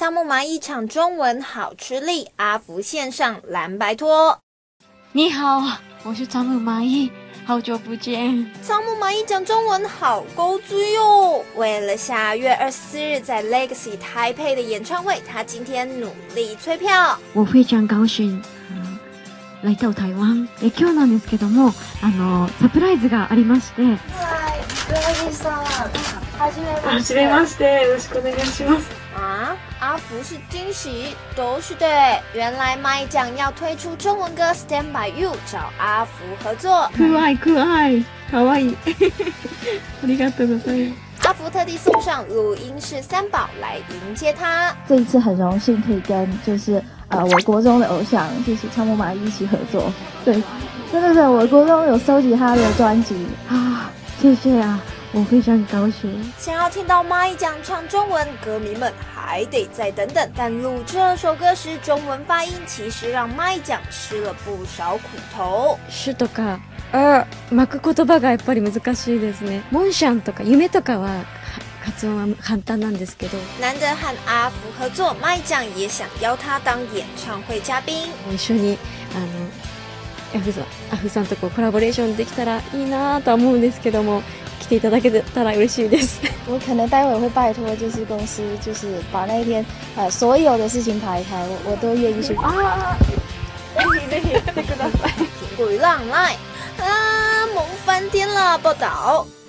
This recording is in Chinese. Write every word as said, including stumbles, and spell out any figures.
仓木麻衣唱中文好吃力，阿福线上蓝白拖。 你好，我是仓木麻衣，好久不见。 仓木麻衣讲中文好勾追哦！为了下月二十四日在 Legacy 台北的演唱会，他今天努力催票。 我非常高兴。来到台湾。え今日なんですけども、あのサプライズがありまして。 はい、村木さん、はじめまして。 はじめまして、よろしくお願いします。 啊，阿福是惊喜，都是对。原来麦酱要推出中文歌《Stand by You》，找阿福合作。 可愛可愛，可愛。ありがとうございます。 阿福特地送上录音室三宝来迎接他。 这一次很荣幸可以跟就是呃我国中的偶像就是仓木麻衣一起合作，对，真的是我国中有收集他的专辑啊，谢谢啊，我非常高兴。 想要听到麻衣酱唱中文，歌迷们还得再等等。但录这首歌时，中文发音其实让麻衣酱吃了不少苦头。 主とかあ巻く言葉がやっぱり難しいですね。モンシャンとか夢とかは発音は簡単なんですけど。 难得和阿福合作，麻衣酱也想邀他当演唱会嘉宾。 一緒にあのアフさん、アフさんとこうコラボレーションできたらいいなと思うんですけども。来ていただけたら嬉しいです。 我可能待会会拜托，就是公司，就是把那一天呃所有的事情排开，我我都愿意去啊。 ぜひぜひやってください。 评估于浪来啊，萌翻天了！报道。